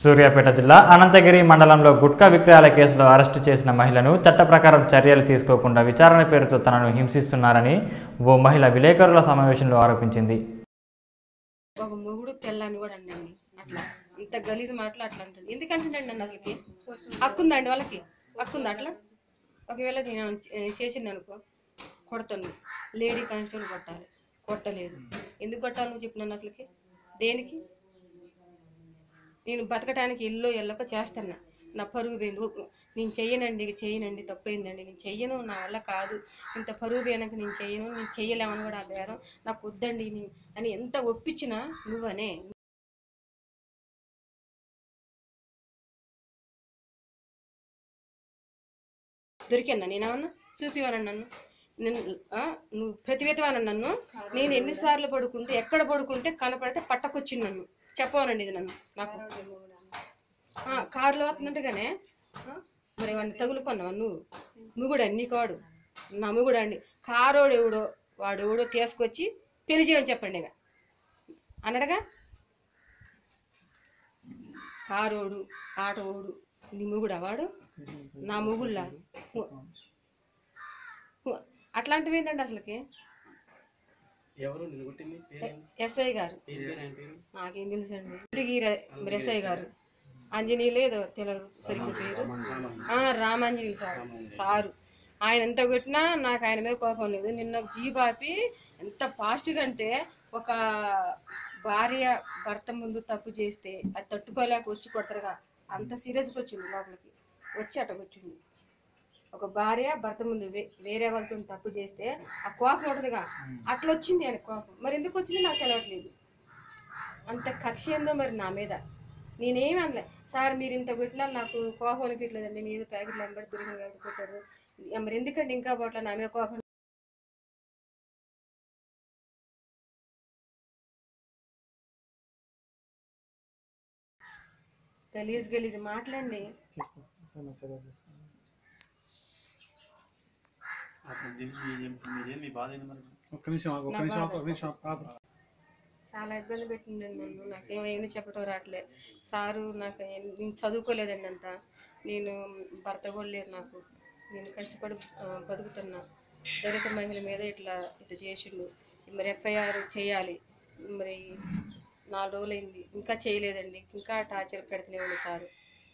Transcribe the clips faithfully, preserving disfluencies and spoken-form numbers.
సూర్యాపేట జిల్లా అనంతగిరి మండలంలో గుట్కా విక్రయాల కేసులో అరెస్టు చేసిన మహిళను చట్ట ప్రకారం చర్యలు తీసుకోకుండా విచారణ పేరుతో తనను హింసిస్తున్నారని ఓ మహిళ విలేకరుల సమావేశంలో ఆరోపించింది. ఒక మొగుడు పిల్లని కూడా అండి అట్లా ఇంత గలీజ్ మాటలు అట్లా అంటాడు. ఎందుకంటే నన్ను అసలుకి హక్కుందండి వాళ్ళకి హక్కుంది అట్లా. ఒకవేళ నేను చేసింది అనుకో కొడతాను, లేడీ కానిస్టేబుల్ కొట్టాలి, కొట్టలేదు. ఎందుకు కొట్టాలి నువ్వు చెప్పినాను అసలుకి? దేనికి? నేను బతకటానికి ఇల్లు ఎల్లక చేస్తాను. నా పరుగు పోయింది, నేను చెయ్యనండి చెయ్యనండి తప్పైందండి, నేను చెయ్యను, నా వల్ల కాదు, ఇంత పరుగు పోయినాక నేను చెయ్యను, నేను చెయ్యలేమని కూడా ఆ బేరం నాకు వద్దండి అని ఎంత ఒప్పించినా నువ్వనే దొరికాను. నేనేమన్నా చూపివనని నన్ను నేను నువ్వు ప్రతివేతవానని నన్ను నేను ఎన్నిసార్లు పడుకుంటే ఎక్కడ పడుకుంటే కనపడితే పట్టకొచ్చింది నన్ను చెప్పవనండి. ఇది నన్ను నాకు కారులో వస్తున్నట్టుగానే మరి వాడిని తగులుకున్నావు నువ్వు. ముగుడు అండి నీకు వాడు నా ముగుడు అండి. కారోడు ఎవడో వాడు ఎవడో తీసుకొచ్చి పెళ్లి చేయని చెప్పండి ఇక అన్నాడుగా. కారోడు ఆటోడు నీ ముగుడా వాడు? నా ముగుళ్ళ అట్లాంటివి ఏంటండి అసలుకి? ఎస్ఐ గారు నాకేం తెలుసు అండి. మరి ఎస్ఐ గారు ఆంజనేయులు ఏదో తెలుగు సరిగ్గా పేరు రామాంజనేయులు సార్ సారు ఆయన ఎంత కొట్టినా నాకు ఆయన మీద కోపం లేదు. నిన్న జీబాపి ఎంత ఫాస్ట్గా అంటే ఒక భార్య భర్త ముందు తప్పు చేస్తే అది తట్టుకోలేక వచ్చి కొడతారుగా అంత సీరియస్గా వచ్చింది లోపలికి వచ్చి అట్ట వచ్చింది. ఒక భార్య భర్త ముందు వేరే వాళ్ళతో తప్పు చేస్తే ఆ కోపం ఉంటుందిగా అట్లా వచ్చింది ఆయన కోపం. మరి ఎందుకు వచ్చింది నాకు తెలవట్లేదు. అంత కక్ష ఏందో మరి నా మీద. నేనేమి అనలే సార్, మీరు ఇంత కొట్టినా నాకు కోపం అనిపించలేదండి, మీరు ప్యాకెట్లు వెంబడి దొరికిన కాబట్టి కొట్టారు, మరి ఎందుకండి ఇంకా పోట్ల నా మీద కోపం? గలీజ్ గలీజ్ మాటలండి. చాలా ఇబ్బంది పెట్టిందండి నన్ను. నాకేమైనా చెప్పడం రావట్లేదు సారు. నాకు నేను చదువుకోలేదండి అంత, నేను భర్త కూడా లేరు నాకు, నేను కష్టపడి బతుకుతున్నా. దళిత మహిళ మీద ఇట్లా ఇట్లా చేసిండు. మరి ఎఫ్ఐఆర్ చేయాలి, మరి నాలుగు రోజులైంది ఇంకా చేయలేదండి, ఇంకా టార్చర్ పెడుతూనే ఉంది సారు.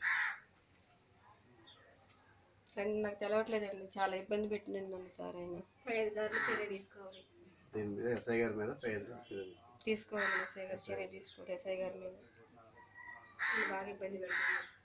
కానీ నాకు తెలవట్లేదండి, చాలా ఇబ్బంది పెట్టినండి నన్ను సార్. ఆయన పై అధికారులు చర్య తీసుకోవాలి, ఎస్ఐ గారి మీద తీసుకోవాలి ఎస్ఐ గారు చర్య తీసుకోవాలి. ఎస్ఐ గారి మీద బాగా ఇబ్బంది పెడుతుంది.